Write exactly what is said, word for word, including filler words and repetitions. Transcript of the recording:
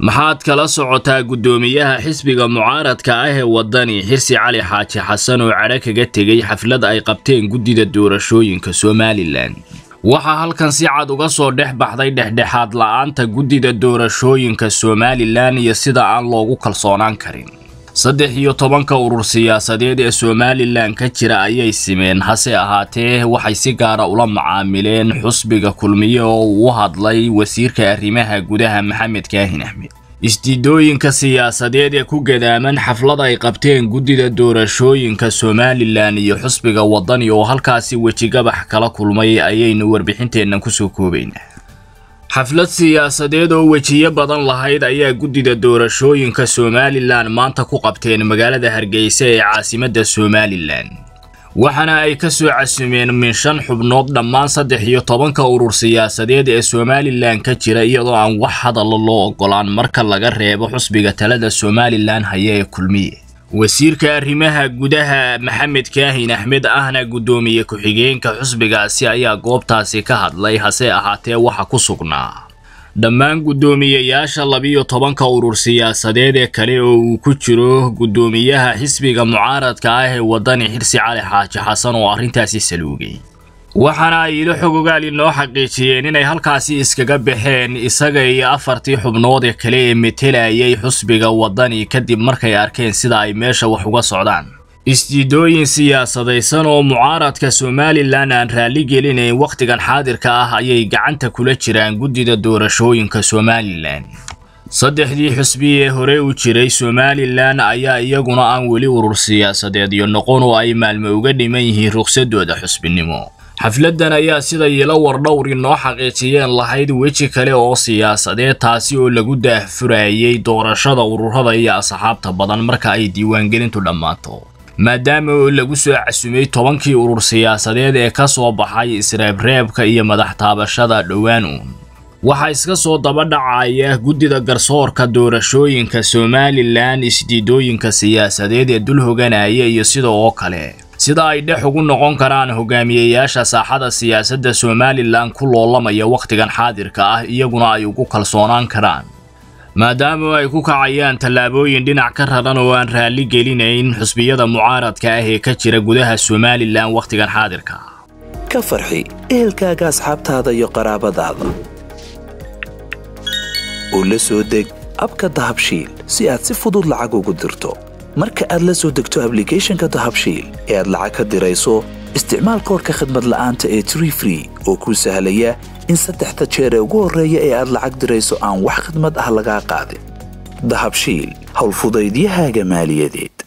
maxaad kala socotaa gudoomiyaha xisbiga mucaaradka ah ee wadani Xirsi Cali Xaaji Xasan oo cadho kaga tegay xaflad ay qabteen gudida doorashooyinka Somaliland waxa halkan si cad uga soo dhex baxday dhexdhexaad la'aanta gudida doorashooyinka Somaliland iyo sida aan loogu kalsoonaan karin saddex iyo tobanka urur siyaasadeed ee Somaliland ka jira ayay simeen hase ahaatee waxay si gaar ah ula macaamileen xusbiga kulmiye oo uu hadlay wasiirka arrimaha gudaha Maxamed Kaahin Axmed isdiidooyinka siyaasadeed ee ku gadaaman xaflad ay qabteen gudida doorashooyinka Somaliland iyo xusbiga wadani oo halkaasi wajigabax kala kulmay ayaynu warbixinteena ku soo koobaynaa xaflad siyaasadeed oo wajiye badan lahayd ayaa gudida doorashooyinka Somaliland maanta ku qabteen magaalada Hargeysa ee caasimadda Somaliland waxana ay ka soo casumeen min shan xubnood dhammaan saddex iyo tobanka urur siyaasadeed ee Somaliland ka jira iyadoo aan wax hadal loo ogolaan marka laga reebo xusbiga talada Somaliland hay'ee kulmiye wasiirka arrimaha gudaha Maxamed Kaahin Axmed ahna gudoomiye ku xigeenka xusbigaasi ayaa goobtaasi ka hadlay hase ahaatee waxa ku sugnaa dhammaan gudoomiyeyaasha laba iyo tobanka urur siyaasadeed ee kale oo uu ku jiro gudoomiyaha xisbiga mucaaradka ah ee wadani Xirsi Cali Xaaji Xasan oo arrintaasi saluugay waxana ay ilo xogogaal inoo xaqiijiyeen inay halkaasi iskaga baxeen isaga iyo afartii xubnood ee kale ee metelayay xusbiga wadani kadib markay arkeen sida ay meesha wax uga socdaan isdiidooyin siyaasadaysan oo mucaaradka Somaliland aan raali gelinayn waqtigan xaadirka ah ayay gacanta kula jiraan gudida doorashooyinka Somaliland saddexdii xusbi ee hore u jiray Somaliland ayaa iyaguna aan weli urur siyaasadeed iyo noqon oo ay maalmo uga dhiman yihiin ruqsadooda xusbinimo xafladan ayaa sida yeelo wardhowr inoo xaqiijiyeen lahayd weji kale oo siyaasadeed taasi oo lagu daahfurayay doorashada ururada iyo asxaabta badan marka ay diiwaangelintu dhamaato maadaama oo lagu soo casumay tobankii urur siyaasadeed ee ka soo baxay isreebreebka iyo madax taabashada dhawaan uun waxa iska soo daba dhacaya gudida garsoorka doorashooyinka Somaliland isdiidooyinka siyaasadeed ee dul hoganaya iyo sidoo kale sida ay dhex ugu noqon karaan hogaamiyeyaasha saaxada siyaasadda Somaliland ku loolamaya waqtigan xaadirka ah iyaguna ay ugu kalsoonaan karaan maadaama ay ku kacayaan tallaabooyin dhinac ka raran oo aan raali gelinayn xusbiyada mucaaradka ah ee ka jira gudaha Somaliland waqtigan xaadirka ka farxi ehelkaaga asxaabtaada iyo qaraabadaada oo la soo deg abka dahabshiil si aad si fudud lacag ugu dirto marka aad la soo degto application-ka dahabshiil ee aad lacag ka dirayso isticmaal koodka khidmad la'aanta ee Tree Free oo kuu sahlaya in saddexda jeer ee ugu horreeya ee aad lacag dirayso aan wax khidmad ah laga qaadin dahabshiil hawl fudaydiyahaaga maaliyadeed